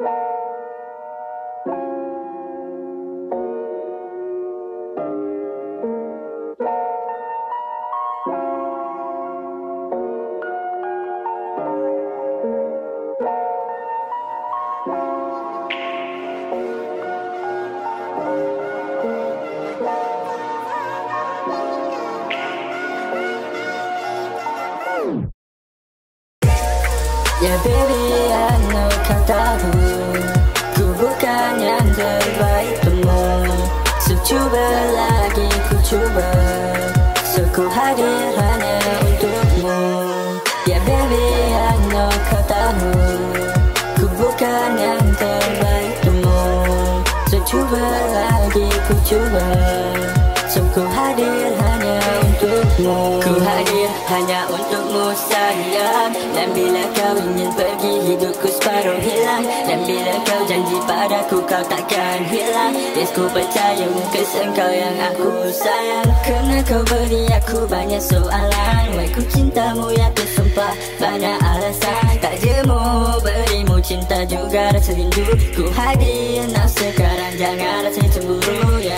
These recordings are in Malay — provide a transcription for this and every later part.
Ya baby, I know kau tahu ku bukan yang terbaik temu. So coba lagi ku coba, so ku hadir hanya untukmu. Ya baby, I know kau tahu ku bukan yang terbaik temu. So coba lagi ku coba, so ku hadir hanya untukmu. Ku hadir hanya untukmu sayang. Dan bila kau ingin pergi, hidupku separuh hilang. Dan bila kau janji padaku, kau takkan hilang. Yes, ku percaya mungkin engkau yang aku sayang. Kerana kau beri aku banyak soalan. Why ku cintamu ya tersumpah banyak alasan. Tak jemu berimu cinta juga rasa rindu. Ku hadir nak sekarang, jangan rasa cemburu ya.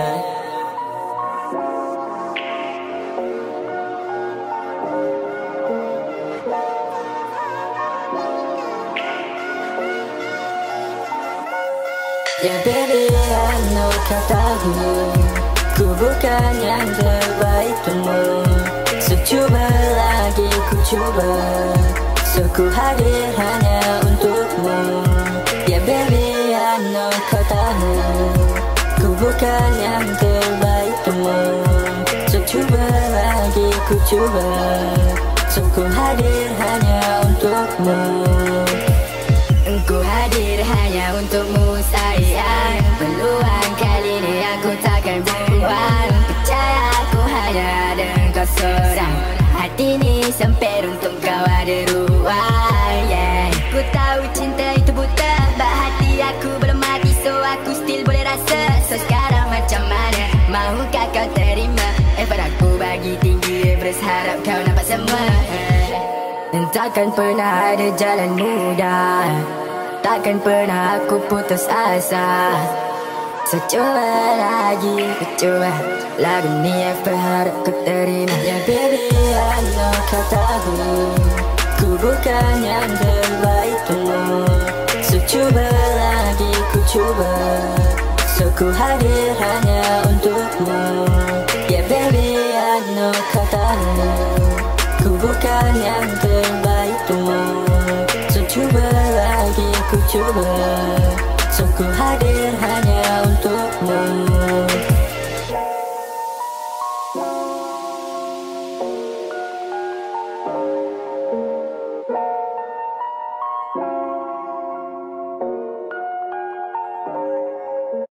Ya baby, I know kau tahu ku bukan yang terbaik temu. So coba lagi ku coba, so ku hadir hanya untukmu. Ya baby, I know kau tahu ku bukan yang terbaik temu. So coba lagi ku coba, so ku hadir hanya untukmu. Ku hadir hanya untukmu sayang. Peluang kali ini aku takkan buang. Percaya aku hanya ada kau seorang. Hati ini sempit untuk kau ada ruang, yeah. Ku tahu cinta itu buta, bak hati aku belum mati. So aku still boleh rasa. So sekarang macam mana, mahukah kau terima? Padaku bagi tinggi, berharap kau nampak semua. Takkan pernah ada jalan mudah, takkan pernah aku putus asa. So coba lagi, coba lagu ni yang berharap ku terima. Ya baby, I know kau tahu ku bukan yang terbaik temu. So coba lagi ku coba, so ku hadir hanya untukmu. Ya baby, I know kau tahu ku bukan yang terbaik temu. So coba lagi ku coba, so ku hadir hanya untukmu.